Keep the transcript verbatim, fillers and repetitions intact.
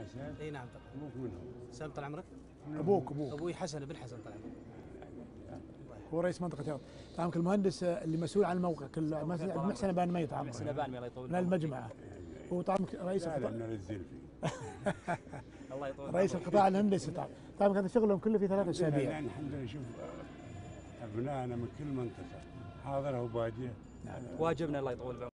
حسن. اي نعم. ابوك منهم. سلام طال عمرك. ابوك ابوك ابوي حسن بن حسن طال عمرك. هو رئيس منطقة ياط. طبعا المهندس اللي مسؤول عن الموقع كله محسن بن ميت عمرك. محسن بن الله يطول من المجمعة. هو طبعا رئيس القطاع. الله يطول رئيس القطاع الهندسي طبعا. طبعا كان شغلهم كله في ثلاث اسابيع. يعني الحمد لله شوف ابنائنا من كل منطقة حاضرة وبادية. واجبنا الله يطول بعمرك.